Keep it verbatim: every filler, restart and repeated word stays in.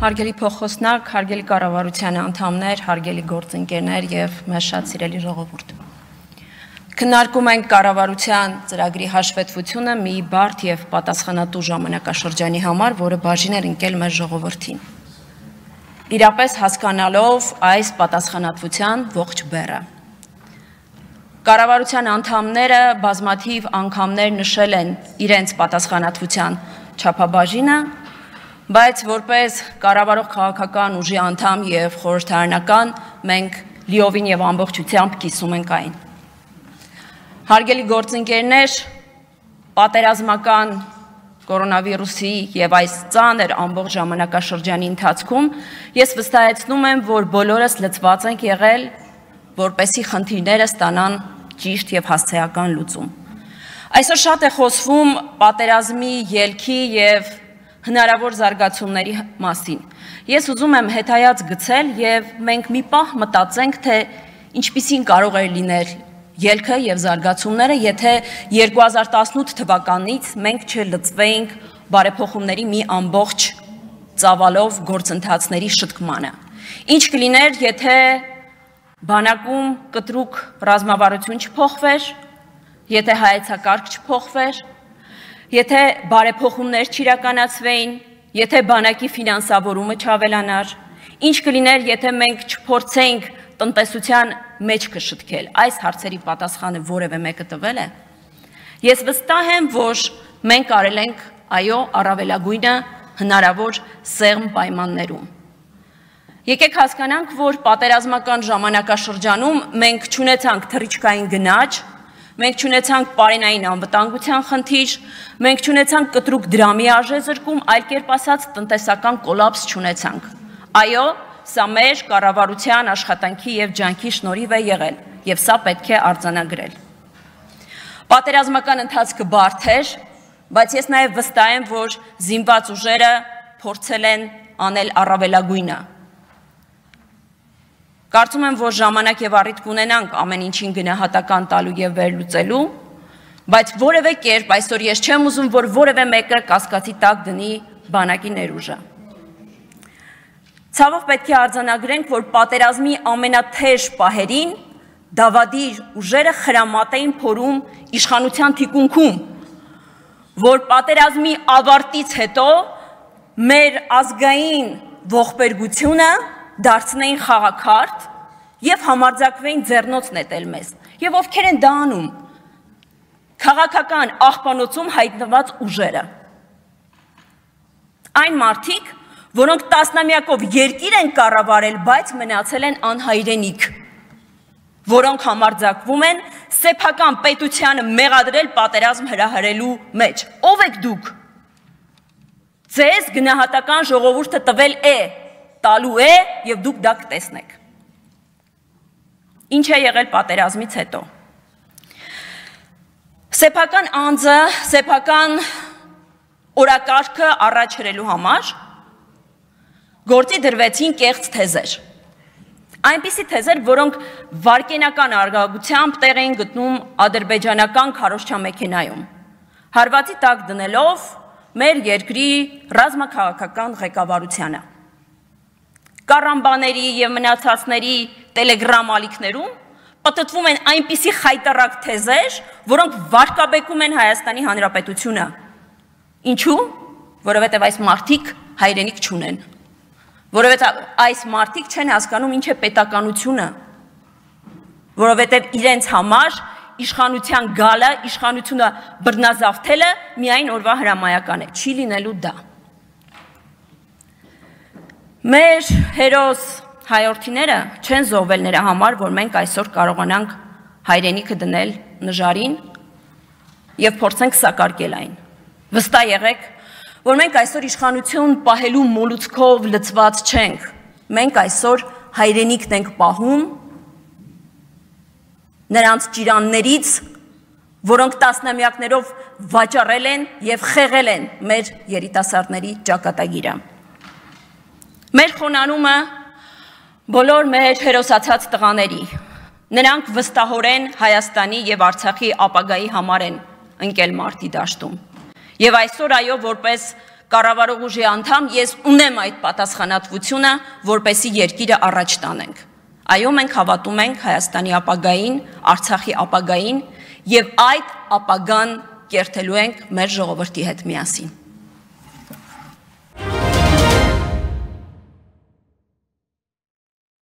Հարգելի փոխոսնակ, հարգելի կառավարության անդամներ, հարգելի գործընկերներ եւ մեզ շատ սիրելի ժողովուրդ։ Քննարկում ենք կառավարության ծրագրի հաշվետվությունը մի բարդ եւ պատասխանատու ժամանակաշրջանի համար, որը բաժին էր ընկել մեր ժողովրդին։ Իրապես հասկանալով այս պատասխանատվության ողջ բեռը։ Կառավարության անդամները բազմաթիվ անգամներ նշել են իրենց պատասխանատվության չափաբաժինը, բայց որպես կառավարող քաղաքական ուժի անդամ եւ խորհրդարանական մենք լիովին եւ ամբողջությամբ կիսում ենք այն։ Հարգելի գործընկերներ, պատերազմական կորոնավիրուսի եւ այս ծանր ամբողջ ժամանակաշրջանի ընթացքում ես վստահեցնում եմ, որ բոլորս լծված ենք եղել, որպեսզի խնդիրները ստանան ճիշտ եւ հասցեական լուծում։ Այսօր շատ է խոսվում պատերազմի ելքի եւ հնարավոր զարգացումների մասին։ Ես ուզում եմ հետայաց գցել եւ մենք մի պահ մտածենք, թե ինչպիսին կարող էր լինել ելքը եւ զարգացումները, եթե երկու հազար տասնութ թվականից մենք չլծվեինք բարեփոխումների մի ամբողջ ծավալով գործընթացների շտկմանը։ Ինչ կլիներ, եթե բանակում կտրուկ ռազմավարություն չփոխվեր, եթե հայեցակարգ չփոխվեր, եթե բարեփոխումներ չիրականացվեին, եթե բանակի ֆինանսավորումը չավելանար, ինչ կլիներ, եթե մենք չփորձեինք տնտեսության մեջքը շտկել, այս հարցերի պատասխանը որևէ մեկը տվել է։ Ես վստահ եմ, որ մենք արել ենք, այո, առավելագույնը հնարավոր սեղմ պայմաններում։ Եկեք հասկանանք, որ պատերազմական ժամանակաշրջանում մենք չունեցանք թռիչքային գնաճ, մենք չունեցանք պարենային անվտանգության խնդիր, մենք չունեցանք կտրուկ դրամի արժեզրկում, այլ կերպ ասած տնտեսական կոլապս չունեցանք։ Այո, սա մեր կառավարության աշխատանքի եւ ջանքի շնորհիվ է եղել, եւ սա պետք է արձանագրել։ Պատերազմական ընթացքը բարդ էր, բայց ես նաեւ վստահ եմ, որ զինված ուժերը փորձել են անել առավելագույնը։ Կարծում եմ, որ ժամանակ եւ առիթ կունենանք ամեն ինչին գնահատական տալու եւ վերլուծելու, բայց որևէ կերպ այսօր ես չեմ ուզում, որ որևէ մեկը կասկածի տակ դնի բանակի ներուժը։ Ցավոք պետք է արձանագրենք, որ պատերազմի ամենաթեժ պահերին դավադիր ուժերը խրամատ էին փորում իշխանության թիկունքում, որ պատերազմի ավարտից հետո մեր ազգային ողբերգությունը դարձնեին խաղաքարտ եւ համարձակվեին ձեռնոց նետել մեզ։ Եվ ովքեր են դա անում։ Քաղաքական աղբանոցում հայտնված ուժերը։ Այն մարդիկ, որոնք տասնամյակով երկիր են կառավարել, բայց մնացել են անհայրենիք, որոնք համարձակվում են սեփական պետությանը մեղադրել պատերազմ հրահրելու մեջ։ Ով եք դուք։ Ձեզ գնահատական ժողովուրդը տվել է, տալու է եւ դուք դա կտեսնեք։ Ինչ է եղել պատերազմից հետո։ Սեփական անձը, սեփական օրակարգը առաջ հրելու համար գործի դրվեցին կեղծ թեզեր։ Այնպիսի թեզեր, որոնք վարկենական արգագությամբ տեղ էին գտնում ադրբեջանական քարոզչամեքենայում, հարվածի տակ դնելով մեր երկրի ռազմաքաղաքական ղեկավարությանը։ Կարամբաների եւ մնացածների տելեգրամ ալիքներում պատտվում են այնպիսի խայտարակ թեզեր, որոնք վարկաբեկում են Հայաստանի Հանրապետությունը։ Ինչու՞։ Որովհետեւ այս մարդիկ հայրենիք չունեն։ Որովհետեւ այս մարդիկ չեն հասկանում ինչ է պետականությունը։ Որովհետեւ իրենց համար իշխանության գալը, իշխանությունը բռնազավթելը միայն օրվա հրամայական է, չի լինելու դա։ Մեր հերոս հայորդիները չեն զոհվել նրա համար, որ մենք այսօր կարողանանք հայրենիքը դնել նժարին եւ փորձենք սակարկել այն։ Վստահ եղեք, որ մենք այսօր իշխանություն պահելու մոլուցքով լծված չենք։ Մենք այսօր հայրենիքն ենք պահում նրանց ճիրաններից, որոնք տասնամյակներով վաճառել են եւ խեղել են մեր երիտասարդների ճակատագիրը։ Մեր խոնանումը բոլոր մեր հերոսացած տղաների, նրանք վստահորեն Հայաստանի եւ Արցախի ապագայի համար են ընկել մարտի դաշտում։ Եվ այսօր այո, որպես կառավարող ուժի անդամ, ես ունեմ այդ պատասխանատվությունը, որպեսզի երկիրը առաջ տանենք։ Այո, մենք հավատում ենք Հայաստանի ապագային, Արցախի ապագային, եւ այդ ապագան կերտելու ենք մեր ժողովրդի հետ միասին։